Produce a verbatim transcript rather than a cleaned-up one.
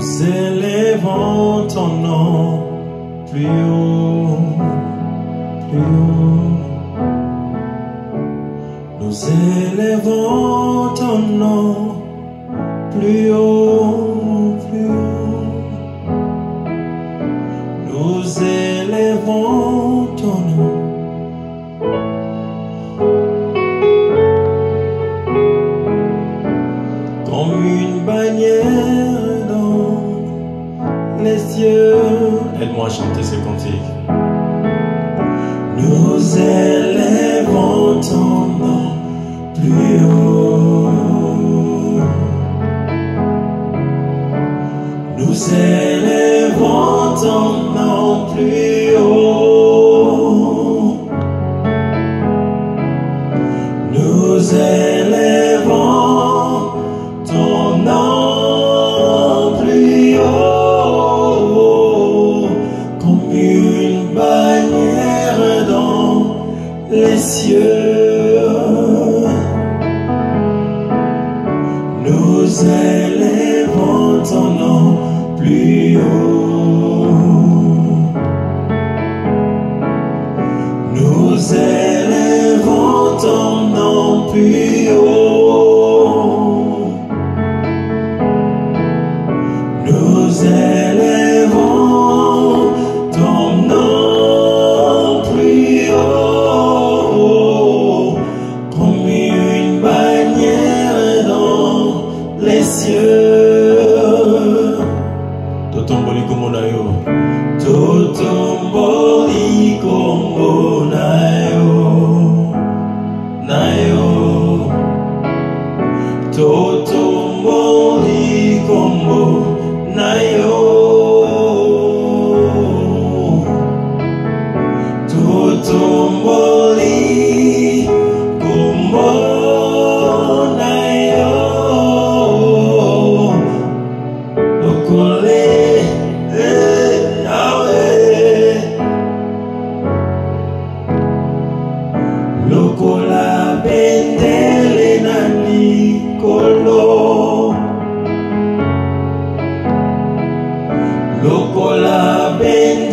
Nous élevons ton nom plus haut, plus haut. Nous élevons ton nom plus haut, plus haut. Nous élevons ton nom. Comme une bannière dans les cieux. Aide-moi à chanter ces cantiques. Nous élevons ton nom plus haut. Nous élevons ton nom plus haut. Nous élevons ton nom plus haut, comme une bannière dans les cieux. Nous élevons ton nom plus haut. Nous élevons ton nom plus haut. Nous élevons ton nom plus haut, comme une bannière dans les cieux. Totomboli como nayo, totomboli como nayo, nayo, totomboli como nayo, totomboli como nayo, lokole Yahweh, lokola bendele na likolo. Lokola ben